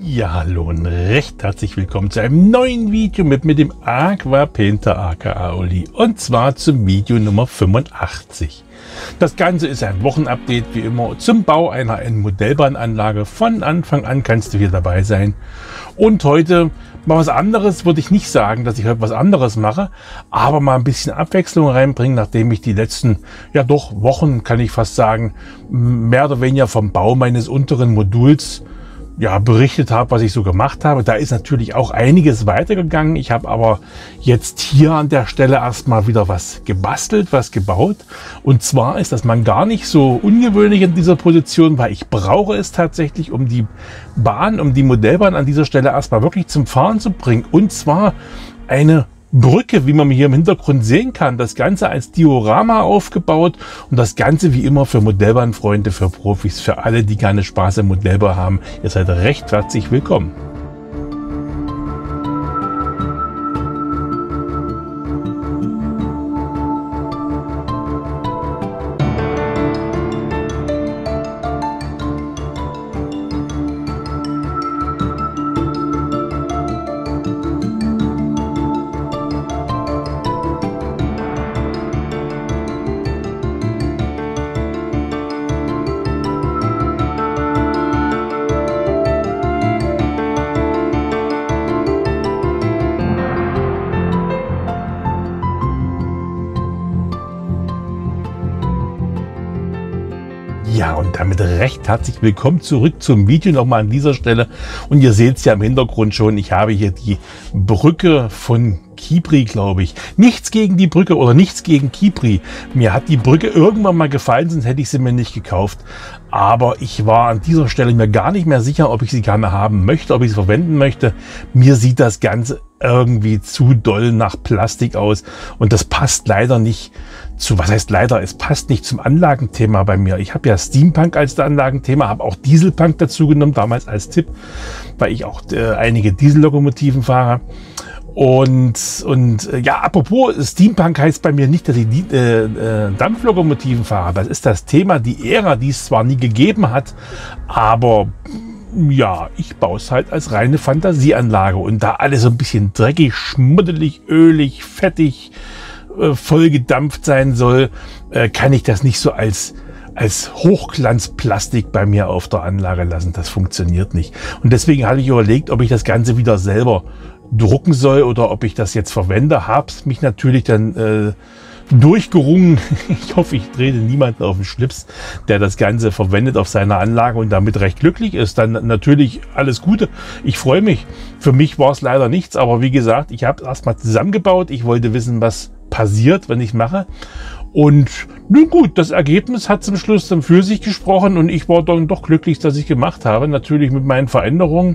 Ja, hallo und recht herzlich willkommen zu einem neuen Video mit dem Aqua Painter aka Olli, und zwar zum Video Nummer 85. Das Ganze ist ein Wochenupdate wie immer zum Bau einer Modellbahnanlage. Von Anfang an kannst du hier dabei sein. Und heute mal was anderes, würde ich nicht sagen, dass ich heute was anderes mache, aber mal ein bisschen Abwechslung reinbringen, nachdem ich die letzten, ja doch Wochen, kann ich fast sagen, mehr oder weniger vom Bau meines unteren Moduls berichtet habe, was ich so gemacht habe. Da ist natürlich auch einiges weitergegangen. Ich habe aber jetzt hier an der Stelle erstmal wieder was gebastelt, was gebaut. Und zwar ist das man gar nicht so ungewöhnlich in dieser Position, weil ich brauche es tatsächlich, um die Modellbahn an dieser Stelle erstmal wirklich zum Fahren zu bringen. Und zwar eine Brücke, wie man hier im Hintergrund sehen kann. Das Ganze als Diorama aufgebaut und das Ganze wie immer für Modellbahnfreunde, für Profis, für alle, die gerne Spaß im Modellbau haben. Ihr seid recht herzlich willkommen. Ja, und damit recht herzlich willkommen zurück zum Video nochmal an dieser Stelle. Und ihr seht es ja im Hintergrund schon, ich habe hier die Brücke von Kipri, glaube ich. Nichts gegen die Brücke oder nichts gegen Kipri. Mir hat die Brücke irgendwann mal gefallen, sonst hätte ich sie mir nicht gekauft. Aber ich war an dieser Stelle mir gar nicht mehr sicher, ob ich sie gerne haben möchte, ob ich sie verwenden möchte. Mir sieht das Ganze irgendwie zu doll nach Plastik aus und das passt leider nicht zu, was heißt leider, es passt nicht zum Anlagenthema bei mir. Ich habe ja Steampunk als Anlagenthema, habe auch Dieselpunk dazu genommen, damals als Tipp, weil ich auch einige Diesellokomotiven fahre. Und ja, apropos Steampunk heißt bei mir nicht, dass ich Dampflokomotiven fahre. Das ist das Thema, die Ära, die es zwar nie gegeben hat, aber ja, ich baue es halt als reine Fantasieanlage. Und da alles so ein bisschen dreckig, schmuddelig, ölig, fettig, vollgedampft sein soll, kann ich das nicht so als Hochglanzplastik bei mir auf der Anlage lassen. Das funktioniert nicht. Und deswegen habe ich überlegt, ob ich das Ganze wieder selber drucken soll oder ob ich das jetzt verwende. Habe es mich natürlich dann durchgerungen. Ich hoffe, ich drehe niemanden auf den Schlips, der das Ganze verwendet auf seiner Anlage und damit recht glücklich ist. Dann natürlich alles Gute. Ich freue mich. Für mich war es leider nichts, aber wie gesagt, ich habe erstmal zusammengebaut. Ich wollte wissen, was passiert, wenn ich mache. Und nun gut, das Ergebnis hat zum Schluss dann für sich gesprochen und ich war dann doch glücklich, dass ich gemacht habe. Natürlich mit meinen Veränderungen.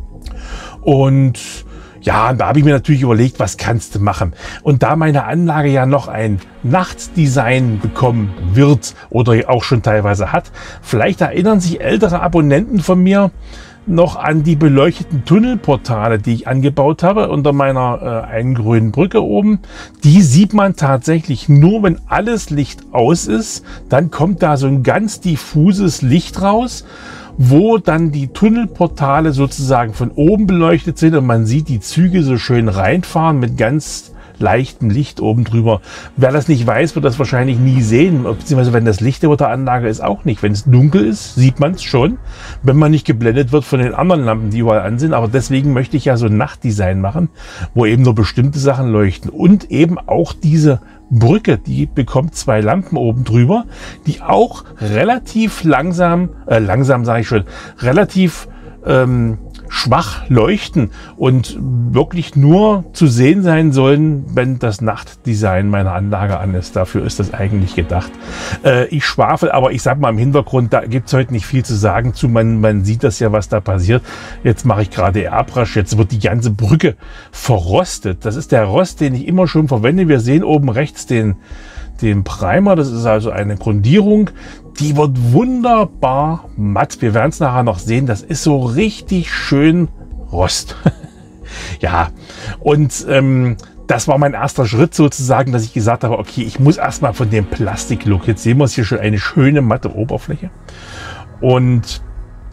Und ja, da habe ich mir natürlich überlegt, was kannst du machen? Und da meine Anlage ja noch ein Nachtdesign bekommen wird oder auch schon teilweise hat, vielleicht erinnern sich ältere Abonnenten von mir noch an die beleuchteten Tunnelportale, die ich angebaut habe unter meiner einen grünen Brücke oben. Die sieht man tatsächlich nur, wenn alles Licht aus ist. Dann kommt da so ein ganz diffuses Licht raus, wo dann die Tunnelportale sozusagen von oben beleuchtet sind und man sieht die Züge so schön reinfahren mit ganz leichtem Licht oben drüber. Wer das nicht weiß, wird das wahrscheinlich nie sehen, beziehungsweise wenn das Licht über der Anlage ist, auch nicht. Wenn es dunkel ist, sieht man es schon, wenn man nicht geblendet wird von den anderen Lampen, die überall an sind. Aber deswegen möchte ich ja so ein Nachtdesign machen, wo eben nur bestimmte Sachen leuchten. Und eben auch diese Brücke, die bekommt zwei Lampen oben drüber, die auch relativ langsam sage ich schon, relativ schwach leuchten und wirklich nur zu sehen sein sollen, wenn das Nachtdesign meiner Anlage an ist. Dafür ist das eigentlich gedacht. Ich schwafel, aber ich sag mal im Hintergrund, da gibt es heute nicht viel zu sagen zu. Man sieht das ja, was da passiert. Jetzt mache ich gerade Airbrush, jetzt wird die ganze Brücke verrostet. Das ist der Rost, den ich immer schon verwende. Wir sehen oben rechts den Primer, das ist also eine Grundierung, die wird wunderbar matt. Wir werden es nachher noch sehen, das ist so richtig schön Rost. Ja, und das war mein erster Schritt sozusagen, dass ich gesagt habe, okay, ich muss erstmal von dem Plastiklook, jetzt sehen wir es hier schon, eine schöne matte Oberfläche. Und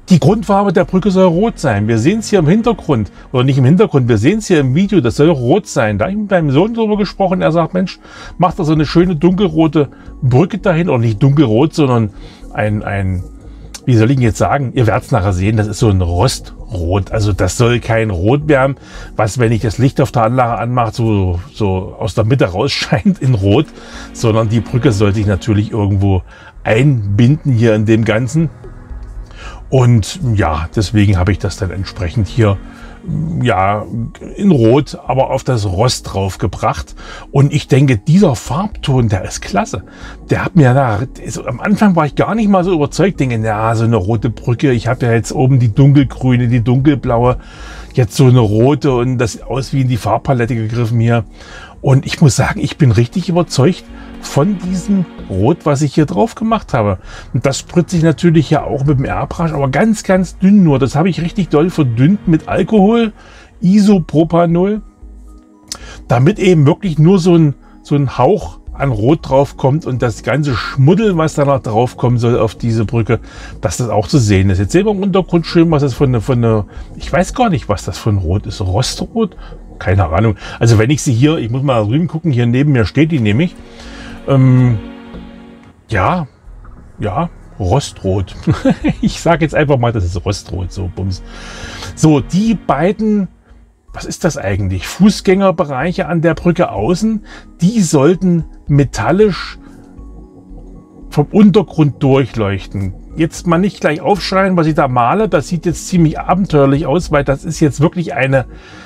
Die Grundfarbe der Brücke soll rot sein. Wir sehen es hier im Hintergrund, oder nicht im Hintergrund, wir sehen es hier im Video, das soll rot sein. Da habe ich mit meinem Sohn drüber gesprochen, er sagt, Mensch, mach da so eine schöne dunkelrote Brücke dahin, oder nicht dunkelrot, sondern wie soll ich jetzt sagen, ihr werdet es nachher sehen, das ist so ein Rostrot. Also das soll kein Rot werden, was, wenn ich das Licht auf der Anlage anmache, so aus der Mitte rausscheint in Rot, sondern die Brücke soll sich natürlich irgendwo einbinden hier in dem Ganzen. Und ja, deswegen habe ich das dann entsprechend hier ja in Rot, aber auf das Rost drauf gebracht. Und ich denke, dieser Farbton, der ist klasse. Der hat mir da, am Anfang war ich gar nicht mal so überzeugt, denke, ja, so eine rote Brücke, ich habe ja jetzt oben die dunkelgrüne, die dunkelblaue, jetzt so eine rote und das sieht aus wie in die Farbpalette gegriffen hier. Und ich muss sagen, ich bin richtig überzeugt von diesem Rot, was ich hier drauf gemacht habe. Und das spritze ich natürlich ja auch mit dem Airbrush, aber ganz, ganz dünn nur. Das habe ich richtig doll verdünnt mit Alkohol, Isopropanol, damit eben wirklich nur so ein Hauch an Rot drauf kommt und das ganze Schmuddel, was danach drauf kommen soll auf diese Brücke, dass das auch zu sehen ist. Jetzt sehen wir im Untergrund schön, was das von eine, ich weiß gar nicht, was das für ein Rot ist. Rostrot? Keine Ahnung. Also wenn ich sie hier, ich muss mal da drüben gucken, hier neben mir steht die nämlich. Ja, Rostrot. Ich sage jetzt einfach mal, das ist Rostrot, so Bums. So, die beiden, was ist das eigentlich? Fußgängerbereiche an der Brücke außen, die sollten metallisch vom Untergrund durchleuchten. Jetzt mal nicht gleich aufschreien, was ich da male. Das sieht jetzt ziemlich abenteuerlich aus, weil das ist jetzt wirklich eine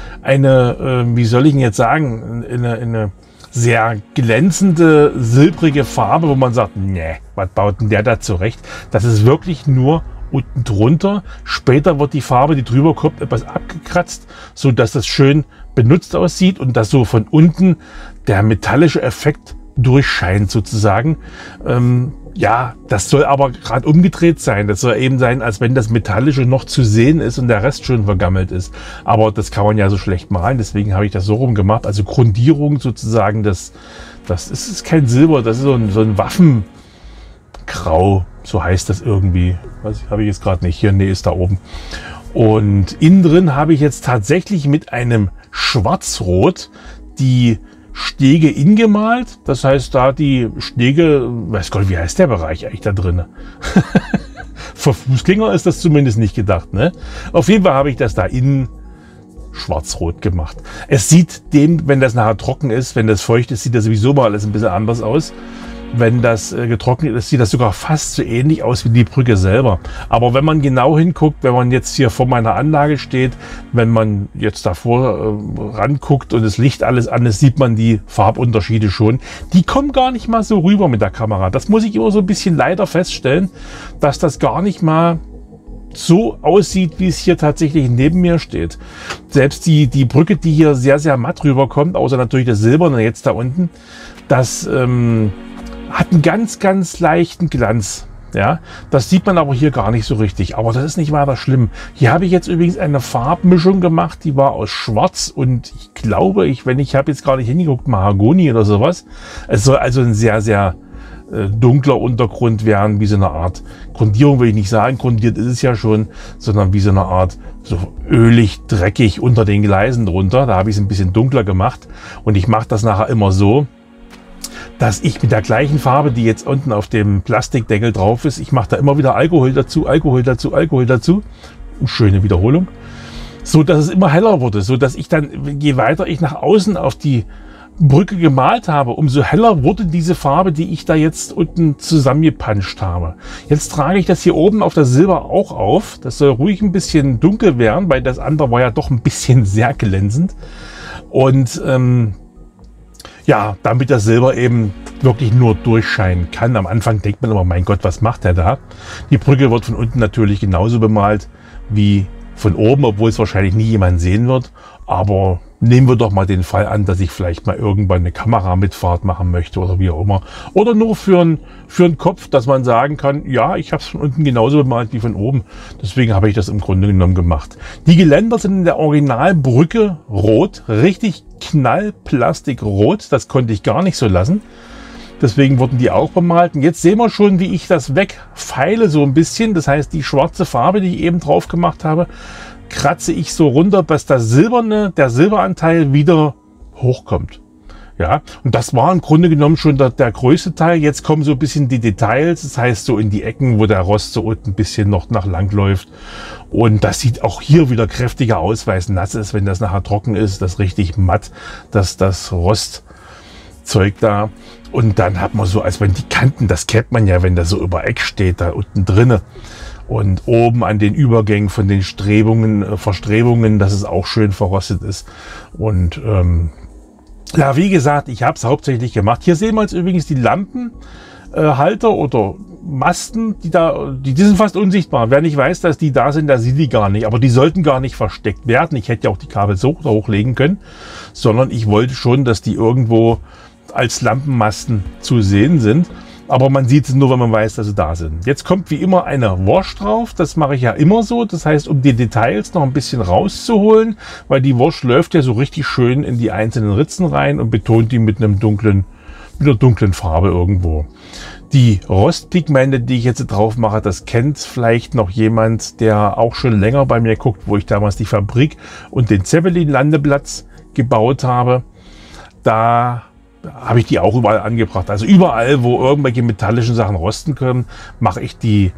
wie soll ich denn jetzt sagen, eine sehr glänzende, silbrige Farbe, wo man sagt, ne, was baut denn der da zurecht? Das ist wirklich nur unten drunter. Später wird die Farbe, die drüber kommt, etwas abgekratzt, so dass das schön benutzt aussieht und dass so von unten der metallische Effekt durchscheint sozusagen. Ja, das soll aber gerade umgedreht sein. Das soll eben sein, als wenn das Metallische noch zu sehen ist und der Rest schon vergammelt ist. Aber das kann man ja so schlecht malen, deswegen habe ich das so rum gemacht. Also Grundierung sozusagen, das ist kein Silber, das ist so ein Waffengrau, so heißt das irgendwie. Was habe ich jetzt gerade nicht. Hier, nee, ist da oben. Und innen drin habe ich jetzt tatsächlich mit einem Schwarzrot die Stege ingemalt, das heißt, da die Stege, weiß Gott, wie heißt der Bereich eigentlich da drin? Für Fußgänger ist das zumindest nicht gedacht, ne? Auf jeden Fall habe ich das da innen schwarz-rot gemacht. Es sieht wenn das nachher trocken ist, wenn das feucht ist, sieht das sowieso mal alles ein bisschen anders aus. Wenn das getrocknet ist, sieht das sogar fast so ähnlich aus wie die Brücke selber. Aber wenn man genau hinguckt, wenn man jetzt hier vor meiner Anlage steht, wenn man jetzt davor ranguckt und das Licht alles an ist, sieht man die Farbunterschiede schon. Die kommen gar nicht mal so rüber mit der Kamera. Das muss ich immer so ein bisschen leider feststellen, dass das gar nicht mal so aussieht, wie es hier tatsächlich neben mir steht. Selbst die Brücke, die hier sehr, sehr matt rüberkommt, außer natürlich das Silberne jetzt da unten, das hat einen ganz, ganz leichten Glanz. Ja, das sieht man aber hier gar nicht so richtig. Aber das ist nicht weiter schlimm. Hier habe ich jetzt übrigens eine Farbmischung gemacht, die war aus Schwarz und ich glaube, ich habe jetzt gar nicht hingeguckt, Mahagoni oder sowas. Es soll also ein sehr, sehr dunkler Untergrund werden, wie so eine Art Grundierung, will ich nicht sagen, grundiert ist es ja schon, sondern wie so eine Art so ölig, dreckig unter den Gleisen drunter. Da habe ich es ein bisschen dunkler gemacht und ich mache das nachher immer so, dass ich mit der gleichen Farbe, die jetzt unten auf dem Plastikdeckel drauf ist, ich mache da immer wieder Alkohol dazu, Alkohol dazu, Alkohol dazu. Schöne Wiederholung. So dass es immer heller wurde, so dass ich dann, je weiter ich nach außen auf die Brücke gemalt habe, umso heller wurde diese Farbe, die ich da jetzt unten zusammengepanscht habe. Jetzt trage ich das hier oben auf das Silber auch auf. Das soll ruhig ein bisschen dunkel werden, weil das andere war ja doch ein bisschen sehr glänzend. Und ja, damit das Silber eben wirklich nur durchscheinen kann. Am Anfang denkt man immer, mein Gott, was macht der da? Die Brücke wird von unten natürlich genauso bemalt wie von oben, obwohl es wahrscheinlich nie jemand sehen wird. Aber nehmen wir doch mal den Fall an, dass ich vielleicht mal irgendwann eine Kameramitfahrt machen möchte oder wie auch immer. Oder nur für einen Kopf, dass man sagen kann, ja, ich habe es von unten genauso bemalt wie von oben. Deswegen habe ich das im Grunde genommen gemacht. Die Geländer sind in der Originalbrücke rot, richtig knallplastikrot. Das konnte ich gar nicht so lassen. Deswegen wurden die auch bemalt. Und jetzt sehen wir schon, wie ich das wegfeile so ein bisschen. Das heißt, die schwarze Farbe, die ich eben drauf gemacht habe, kratze ich so runter, dass der Silberanteil wieder hochkommt. Ja, und das war im Grunde genommen schon der größte Teil. Jetzt kommen so ein bisschen die Details, das heißt so in die Ecken, wo der Rost so unten ein bisschen noch lang läuft. Und das sieht auch hier wieder kräftiger aus, weil es nass ist. Wenn das nachher trocken ist, das richtig matt, das Rostzeug da. Und dann hat man so, als wenn die Kanten, das kennt man ja, wenn das so über Eck steht, da unten drinne. Und oben an den Übergängen von den Verstrebungen, dass es auch schön verrostet ist. Und ja, wie gesagt, ich habe es hauptsächlich gemacht. Hier sehen wir jetzt übrigens die Lampenhalter oder Masten, die sind fast unsichtbar. Wer nicht weiß, dass die da sind, der sieht die gar nicht. Aber die sollten gar nicht versteckt werden. Ich hätte ja auch die Kabel so hochlegen können, sondern ich wollte schon, dass die irgendwo als Lampenmasten zu sehen sind. Aber man sieht es nur, wenn man weiß, dass sie da sind. Jetzt kommt wie immer eine Wash drauf. Das mache ich ja immer so. Das heißt, um die Details noch ein bisschen rauszuholen, weil die Wash läuft ja so richtig schön in die einzelnen Ritzen rein und betont die mit einer dunklen Farbe irgendwo. Die Rostpigmente, die ich jetzt drauf mache, das kennt vielleicht noch jemand, der auch schon länger bei mir guckt, wo ich damals die Fabrik und den Zeppelin-Landeplatz gebaut habe. Da habe ich die auch überall angebracht. Also überall, wo irgendwelche metallischen Sachen rosten können, mache ich die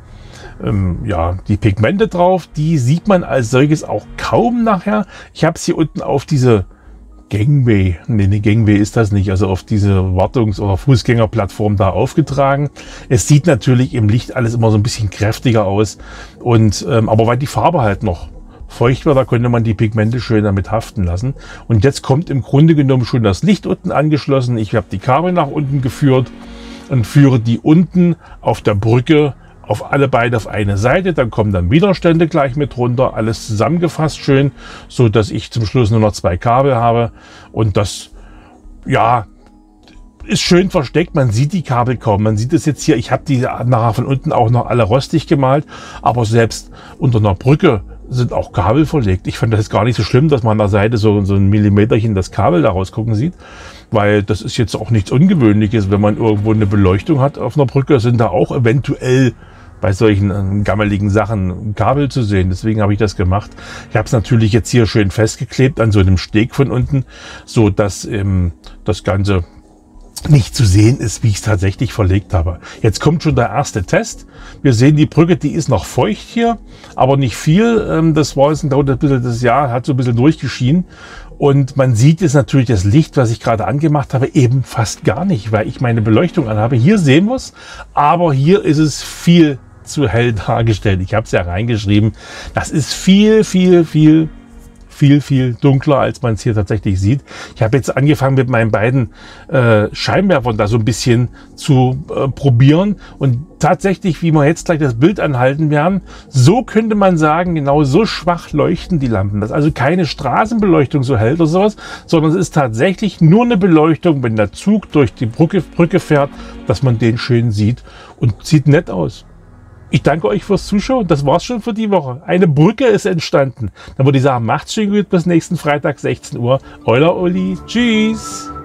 Pigmente drauf. Die sieht man als solches auch kaum nachher. Ich habe es hier unten auf diese Gangway, nee, Gangway ist das nicht, also auf diese Wartungs- oder Fußgängerplattform da aufgetragen. Es sieht natürlich im Licht alles immer so ein bisschen kräftiger aus. Und aber weil die Farbe halt noch feucht war, da konnte man die Pigmente schön damit haften lassen. Und jetzt kommt im Grunde genommen schon das Licht unten angeschlossen. Ich habe die Kabel nach unten geführt und führe die unten auf der Brücke beide auf eine Seite. Dann kommen dann Widerstände gleich mit runter, alles zusammengefasst schön, so dass ich zum Schluss nur noch 2 Kabel habe. Und das, ja, ist schön versteckt. Man sieht die Kabel kaum. Man sieht es jetzt hier. Ich habe die nachher von unten auch noch alle rostig gemalt, aber selbst unter einer Brücke sind auch Kabel verlegt. Ich fand das gar nicht so schlimm, dass man an der Seite so ein Millimeterchen das Kabel da rausgucken sieht, weil das ist jetzt auch nichts Ungewöhnliches. Wenn man irgendwo eine Beleuchtung hat auf einer Brücke, sind da auch eventuell bei solchen gammeligen Sachen Kabel zu sehen. Deswegen habe ich das gemacht. Ich habe es natürlich jetzt hier schön festgeklebt an so einem Steg von unten, so dass das Ganze nicht zu sehen ist, wie ich es tatsächlich verlegt habe. Jetzt kommt schon der erste Test. Wir sehen, die Brücke, die ist noch feucht hier, aber nicht viel. Das war jetzt das Jahr, hat so ein bisschen durchgeschienen. Und man sieht jetzt natürlich das Licht, was ich gerade angemacht habe, eben fast gar nicht, weil ich meine Beleuchtung anhabe. Hier sehen wir es, aber hier ist es viel zu hell dargestellt. Ich habe es ja reingeschrieben. Das ist viel dunkler, als man es hier tatsächlich sieht. Ich habe jetzt angefangen mit meinen beiden Scheinwerfern da so ein bisschen zu probieren und tatsächlich, wie wir jetzt gleich das Bild anhalten werden, so könnte man sagen, genau so schwach leuchten die Lampen. Das ist also keine Straßenbeleuchtung so hell oder sowas, sondern es ist tatsächlich nur eine Beleuchtung, wenn der Zug durch die Brücke fährt, dass man den schön sieht und sieht nett aus. Ich danke euch fürs Zuschauen. Das war's schon für die Woche. Eine Brücke ist entstanden. Dann würde ich sagen, macht's schön gut. Bis nächsten Freitag, 16 Uhr. Euer Uli. Tschüss.